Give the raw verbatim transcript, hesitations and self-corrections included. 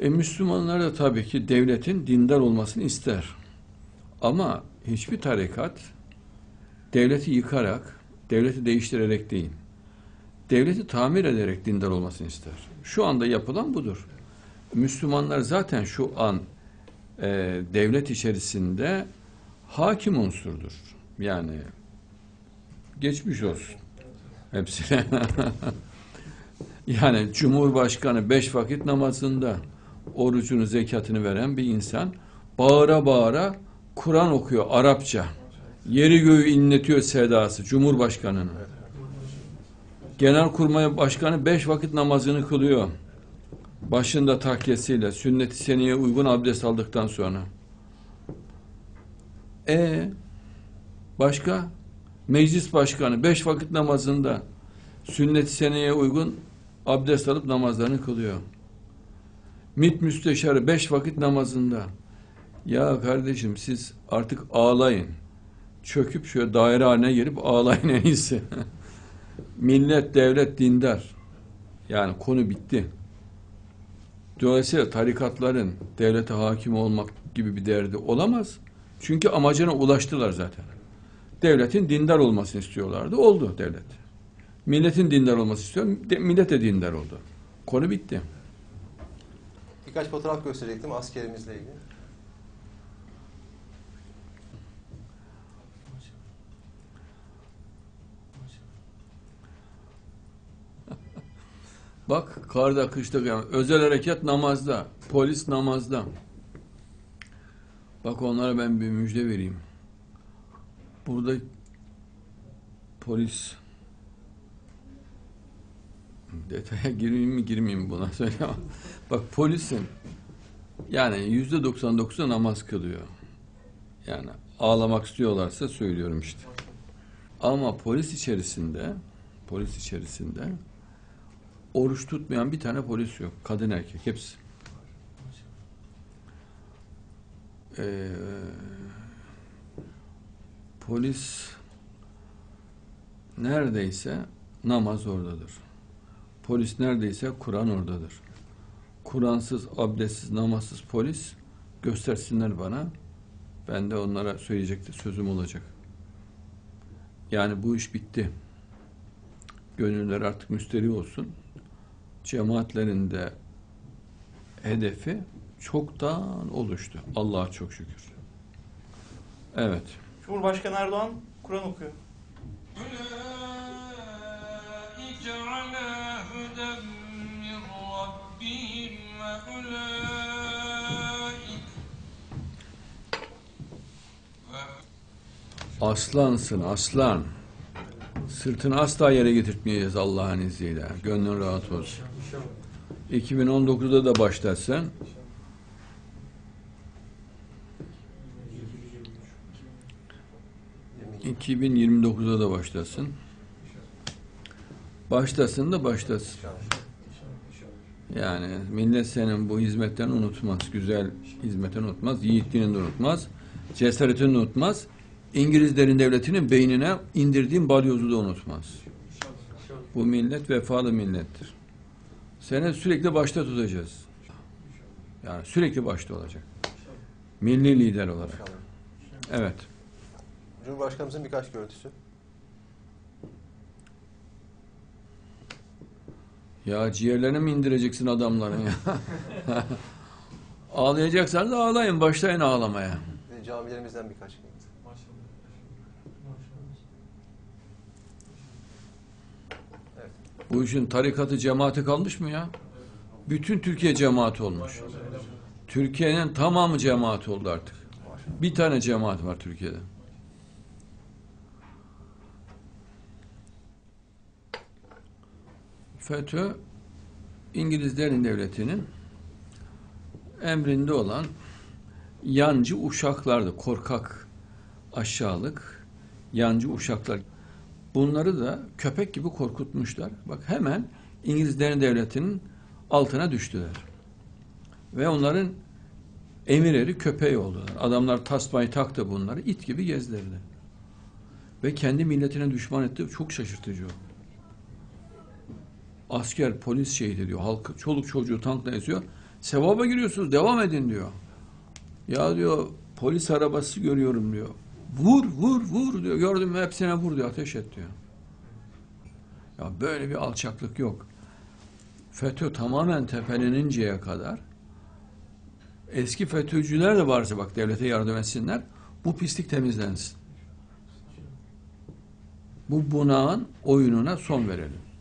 E, Müslümanlar da tabii ki devletin dindar olmasını ister. Ama hiçbir tarikat devleti yıkarak, devleti değiştirerek değil, devleti tamir ederek dindar olmasını ister. Şu anda yapılan budur. Müslümanlar zaten şu an e, devlet içerisinde hakim unsurdur. Yani geçmiş olsun hepsine. Yani Cumhurbaşkanı beş vakit namazında orucunu, zekatını veren bir insan bağıra bağıra Kur'an okuyor Arapça. Yeri göğü inletiyor sedası Cumhurbaşkanı'nın. Genelkurmay Başkanı beş vakit namazını kılıyor. Başında takkesiyle, sünnet-i seniyye uygun abdest aldıktan sonra. E başka? Meclis Başkanı beş vakit namazında sünnet-i seniyye uygun abdest alıp namazlarını kılıyor. MİT Müsteşarı beş vakit namazında. Ya kardeşim siz artık ağlayın. Çöküp şöyle daire haline gelip ağlayın en iyisi. Millet, devlet, dindar. Yani konu bitti. Dolayısıyla tarikatların devlete hakim olmak gibi bir derdi olamaz. Çünkü amacına ulaştılar zaten. Devletin dindar olmasını istiyorlardı. Oldu devlet. Milletin dindar olması istiyor. De, millet de dindar oldu. Konu bitti. Birkaç fotoğraf gösterecektim askerimizle ilgili. Bak karda kışta yani özel harekat namazda, polis namazda. Bak onlara ben bir müjde vereyim. Burada polis detaya girmeyeyim mi girmeyeyim buna söyle. Bak polisin yani yüzde doksan dokuzu namaz kılıyor. Yani ağlamak istiyorlarsa söylüyorum işte. Ama polis içerisinde polis içerisinde oruç tutmayan bir tane polis yok. Kadın erkek hepsi. Ee, polis neredeyse namaz oradadır. Polis neredeyse Kur'an oradadır. Kur'ansız, abdestsiz, namazsız polis göstersinler bana. Ben de onlara söyleyecek sözüm olacak. Yani bu iş bitti. Gönüller artık müsterih olsun. Cemaatlerin de hedefi çoktan oluştu. Allah'a çok şükür. Evet. Cumhurbaşkanı Erdoğan Kur'an okuyor. Aslansın aslan. Sırtını asla yere getirtmeyeceğiz Allah'ın izniyle. Gönlün rahat olsun. iki bin on dokuzda da başlarsan iki bin yirmi dokuzda da başlasın. Başlasın da başlasın. Yani millet senin bu hizmetten unutmaz. Güzel hizmetten unutmaz. Yiğitliğini de unutmaz. Cesaretini de unutmaz. İngilizlerin devletinin beynine indirdiğin balyozu da unutmaz. Bu millet vefalı millettir. Seni sürekli başta tutacağız. Yani sürekli başta olacak. Milli lider olarak. Evet. Cumhurbaşkanımızın birkaç görüntüsü. Ya ciğerlerine mi indireceksin adamların ya? Ağlayacaksanız da ağlayın. Başlayın ağlamaya. Ve camilerimizden birkaç görüntü. Evet. Bu işin tarikatı, cemaati kalmış mı ya? Bütün Türkiye cemaat olmuş. Türkiye'nin tamamı cemaat oldu artık. Bir tane cemaat var Türkiye'de. FETÖ, İngilizlerin devletinin emrinde olan yancı uşaklardı. Korkak, aşağılık, yancı uşaklar. Bunları da köpek gibi korkutmuşlar. Bak hemen İngilizlerin devletinin altına düştüler. Ve onların emirleri köpeği oldular. Adamlar tasmayı taktı bunları, it gibi gezdirdi. Ve kendi milletine düşman etti. Çok şaşırtıcı o. Asker, polis şehit ediyor. Halk, çoluk çocuğu tankla eziyor. Sevaba giriyorsunuz, devam edin diyor. Ya diyor, polis arabası görüyorum diyor. Vur, vur, vur diyor. Gördün mü hepsine vur diyor, ateş et diyor. Ya böyle bir alçaklık yok. FETÖ tamamen tepeleninceye kadar, eski FETÖ'cüler de varsa bak devlete yardım etsinler, bu pislik temizlensin. Bu bunağın oyununa son verelim.